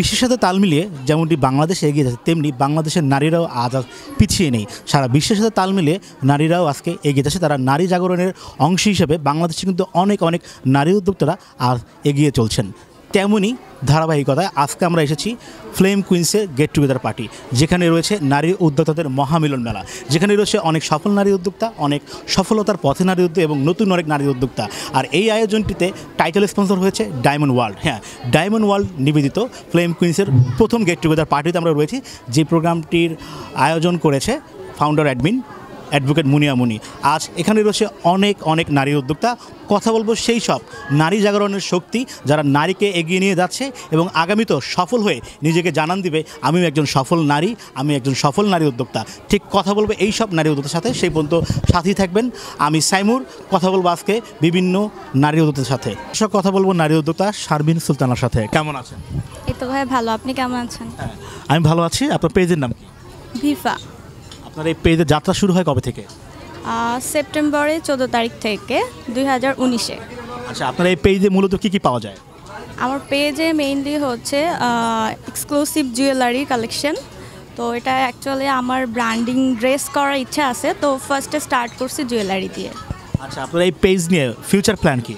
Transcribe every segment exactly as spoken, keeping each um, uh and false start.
বিশ্বের সাথে তাল মিলিয়ে যেমনটি বাংলাদেশ এগিয়ে যাচ্ছে, তেমনি বাংলাদেশের নারীরাও আজ আর পিছিয়ে নেই। সারা বিশ্বের সাথে তাল মিলিয়ে নারীরাও আজকে এগিয়ে যাচ্ছে। তারা নারী জাগরণের অংশ হিসেবে বাংলাদেশে কিন্তু অনেক অনেক নারী উদ্যোক্তারা আর এগিয়ে চলছেন। তেমনই ধারাবাহিকতায় আজকে আমরা এসেছি ফ্লেম কুইন্সের গেট টুগেদার পার্টি, যেখানে রয়েছে নারী উদ্যোক্তাদের মহামিলন মেলা, যেখানে রয়েছে অনেক সফল নারী উদ্যোক্তা, অনেক সফলতার পথে নারী উদ্যোক্তা এবং নতুন অনেক নারী উদ্যোক্তা। আর এই আয়োজনটিতে টাইটেল স্পন্সর হয়েছে ডায়মন্ড ওয়ার্ল্ড। হ্যাঁ, ডায়মন্ড ওয়ার্ল্ড নিবেদিত ফ্লেম কুইন্সের প্রথম গেট টুগেদার পার্টিতে আমরা রয়েছি, যে প্রোগ্রামটির আয়োজন করেছে ফাউন্ডার অ্যাডমিন অ্যাডভোকেট মুনিয়া মুনি। আজ এখানে রয়েছে অনেক অনেক নারী উদ্যোক্তা। কথা বলবো সেই সব নারী জাগরণের শক্তি, যারা নারীকে এগিয়ে নিয়ে যাচ্ছে এবং আগামীতেও সফল হয়ে নিজেকে জানান দিবে আমিও একজন সফল নারী, আমি একজন সফল নারী উদ্যোক্তা। ঠিক কথা বলবো এই সব নারী উদ্যোক্তার সাথে, সেই পর্যন্ত সাথী থাকবেন। আমি সাইমুর, কথা বলবো আজকে বিভিন্ন নারী উদ্যোক্তার সাথে। সব কথা বলবো নারী উদ্যোক্তা শারমিন সুলতানার সাথে। কেমন আছেন? এই তো ভাই ভালো, আপনি কেমন আছেন? হ্যাঁ, আমি ভালো আছি। আপনার পেজের নাম কি? ভিফা। আপনার এই পেজের যাত্রা শুরু হয় কবে থেকে? সেপ্টেম্বরে চোদ্দো তারিখ থেকে দুই হাজার উনিশে। আচ্ছা, আপনার এই পেজে মূলত কী কী পাওয়া যায়? আমার পেজে মেইনলি হচ্ছে এক্সক্লুসিভ জুয়েলারি কালেকশন। তো এটা অ্যাকচুয়ালি আমার ব্র্যান্ডিং ড্রেস করার ইচ্ছা আছে, তো ফার্স্টে স্টার্ট করছি জুয়েলারি দিয়ে। আচ্ছা, আপনার এই পেজ নিয়ে ফিউচার প্ল্যান কি?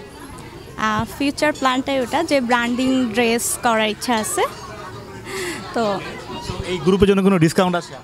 ফিউচার প্ল্যানটাই ওটা যে ব্র্যান্ডিং ড্রেস করার ইচ্ছা আছে। তো এই গ্রুপের জন্য কোনো ডিসকাউন্ট আছে?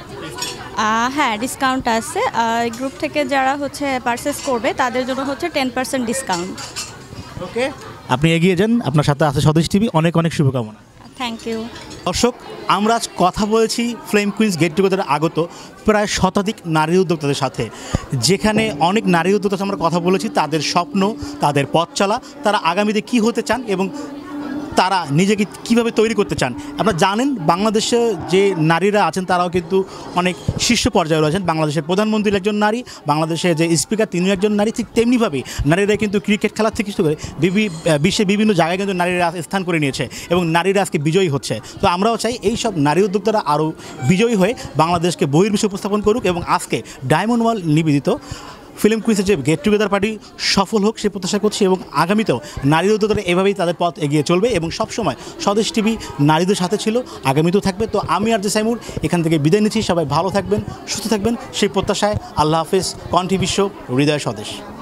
হ্যাঁ, ডিসকাউন্ট আছে। এই গ্রুপ থেকে যারা হচ্ছে পারচেস করবে তাদের জন্য হচ্ছে টেন পার্সেন্ট ডিসকাউন্ট। ওকে, আপনি এগিয়ে যান। আপনার সাথে আছে স্বদেশ টিভি। অনেক অনেক শুভকামনা। Thank you. দর্শক, আমরা আজ কথা বলেছি ফ্লেম কুইন্স গেট টুগেদারে আগত প্রায় শতাধিক নারী উদ্যোক্তাদের সাথে, যেখানে অনেক নারী উদ্যোক্তার সাথে আমরা কথা বলেছি তাদের স্বপ্ন, তাদের পথ চলা, তারা আগামীতে কী হতে চান এবং তারা নিজেকে কীভাবে তৈরি করতে চান। আপনারা জানেন বাংলাদেশে যে নারীরা আছেন তারাও কিন্তু অনেক শীর্ষ পর্যায়ে রয়েছেন। বাংলাদেশের প্রধানমন্ত্রীর একজন নারী, বাংলাদেশের যে স্পিকার তিনিও একজন নারী। ঠিক তেমনিভাবেই নারীরা কিন্তু ক্রিকেট খেলা থেকে শুরু করে বিশ্বের বিভিন্ন জায়গায় কিন্তু নারীরা স্থান করে নিয়েছে এবং নারীরা আজকে বিজয়ী হচ্ছে। তো আমরাও চাই এই সব নারী উদ্যোক্তারা আরও বিজয়ী হয়ে বাংলাদেশকে বহির্বিশ্বে উপস্থাপন করুক এবং আজকে ডায়মন্ড ওয়ার্ল্ড নিবেদিত ফিল্ম কুইন্সের যে গেট টুগেদার পার্টি সফল হোক সে প্রত্যাশা করছি এবং আগামীতেও নারী উদ্যোক্তারা এভাবেই তাদের পথ এগিয়ে চলবে এবং সবসময় স্বদেশ টিভি নারীদের সাথে ছিল, আগামীতেও থাকবে। তো আমি আর যে সাইমুর এখান থেকে বিদায় নিচ্ছি। সবাই ভালো থাকবেন, সুস্থ থাকবেন সেই প্রত্যাশায়। আল্লাহ হাফেজ। কণ্ঠী বিশ্ব, হৃদয় স্বদেশ।